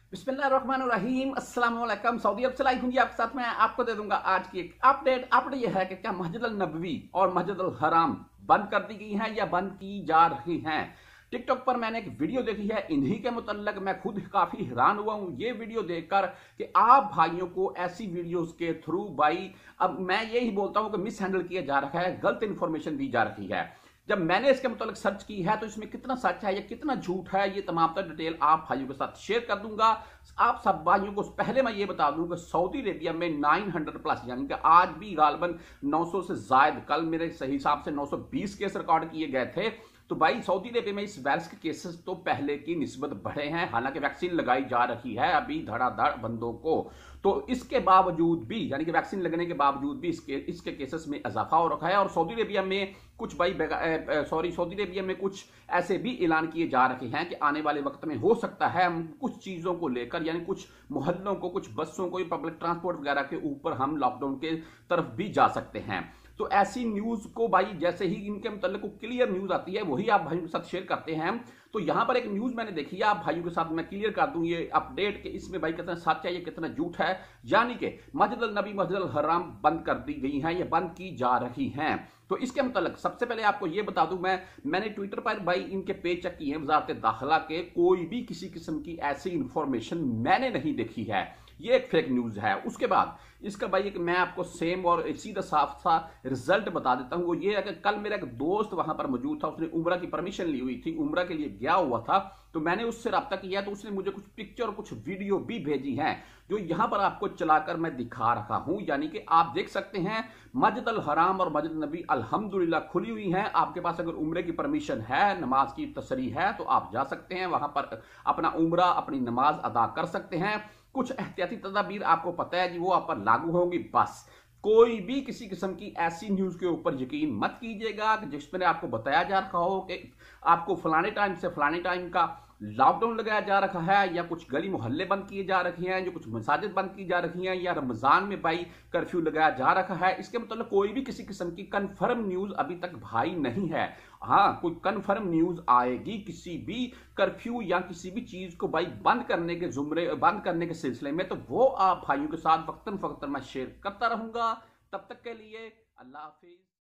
बिस्मिल्लाहिर्रहमानिर्रहीम अस्सलाम वालेकुम। सऊदी अरब से लाइव हूँ आपके साथ में। आपको दे दूंगा आज की एक अपडेट यह है कि क्या मस्जिद अल नबवी और मस्जिद अल हराम बंद कर दी गई हैं या बंद की जा रही हैं। टिकटॉक पर मैंने एक वीडियो देखी है इन्हीं के मुतल्लक। मैं खुद काफी हैरान हुआ हूं ये वीडियो देखकर कि आप भाइयों को ऐसी वीडियोस के थ्रू भाई, अब मैं यही बोलता हूं कि मिस हैंडल किया जा रहा है, गलत इंफॉर्मेशन दी जा रही है। जब मैंने इसके मुताबिक सर्च की है तो इसमें कितना सच है या कितना झूठ है, ये तमाम तर डिटेल आप भाइयों के साथ शेयर कर दूंगा। आप सब भाइयों को पहले मैं ये बता दूं कि सऊदी अरेबिया में 900 प्लस यानी कि आज भी गालबन 900 से जायद, कल मेरे सही हिसाब से 920 केस रिकॉर्ड किए गए थे। तो भाई सऊदी अरेबिया में इस वायरस के केसेस तो पहले की निस्बत बढ़े हैं। हालांकि वैक्सीन लगाई जा रही है अभी धड़ाधड़ बंदों को, तो इसके बावजूद भी यानी कि वैक्सीन लगने के बावजूद भी इसके केसेस में इजाफा हो रखा है। और सऊदी अरेबिया में कुछ सऊदी अरेबिया में कुछ ऐसे भी ऐलान किए जा रहे हैं कि आने वाले वक्त में हो सकता है हम कुछ चीजों को लेकर, यानी कुछ मोहल्लों को, कुछ बसों को, पब्लिक ट्रांसपोर्ट वगैरह के ऊपर हम लॉकडाउन के तरफ भी जा सकते हैं। तो ऐसी न्यूज को भाई जैसे ही इनके मुताल्लिक क्लियर न्यूज आती है वही आप भाइयों के साथ शेयर करते हैं। तो यहां पर एक न्यूज मैंने देखी है, आप भाइयों के साथ मैं क्लियर कर दूं ये अपडेट कि इसमें भाई कितना सच है, ये कितना झूठ है। यानी कि मस्जिद अल नबी, मस्जिद अल हराम बंद कर दी गई हैं, ये बंद की जा रही हैं। तो इसके मुताल्लिक सबसे पहले आपको ये बता दूं, मैंने ट्विटर पर भाई इनके पेज चेक किए हैं वजारत दाखिला के, कोई भी किसी किस्म की ऐसी इंफॉर्मेशन मैंने नहीं देखी है। ये एक फेक न्यूज है। उसके बाद इसका भाई एक मैं आपको सेम और सीधा साफ सा रिजल्ट बता देता हूं। वो ये है कि कल मेरा एक दोस्त वहां पर मौजूद था, उसने उम्रा की परमिशन ली हुई थी, उम्रा के लिए गया हुआ था। तो मैंने उससे रब्ता किया तो उसने मुझे कुछ पिक्चर और कुछ वीडियो भी भेजी हैं जो यहां पर आपको चलाकर मैं दिखा रहा हूं। यानी कि आप देख सकते हैं मस्जिद अल हराम और मस्जिद नबी अल्हम्दुलिल्लाह खुली हुई हैं। आपके पास अगर उम्रे की परमिशन है, नमाज की तसरी है, तो आप जा सकते हैं वहां पर अपना उम्रा, अपनी नमाज अदा कर सकते हैं। कुछ एहतियाती तदाबीर आपको पता है जी वो आप पर लागू होंगी। बस कोई भी किसी किस्म की ऐसी न्यूज के ऊपर यकीन मत कीजिएगा जिसमें आपको बताया जा रहा हो कि आपको फलाने टाइम से फलाने टाइम का लॉकडाउन लगाया जा रखा है, या कुछ गली मोहल्ले बंद किए जा रखे हैं, जो कुछ मसाजिद बंद की जा रही हैं, या रमजान में भाई कर्फ्यू लगाया जा रखा है। इसके मतलब कोई भी किसी किस्म की कंफर्म न्यूज अभी तक भाई नहीं है। हाँ, कोई कंफर्म न्यूज आएगी किसी भी कर्फ्यू या किसी भी चीज को भाई बंद करने के सिलसिले में, तो वो आप भाइयों के साथ वक्तन फक्तन मैं शेयर करता रहूंगा। तब तक के लिए अल्लाह हाफिज।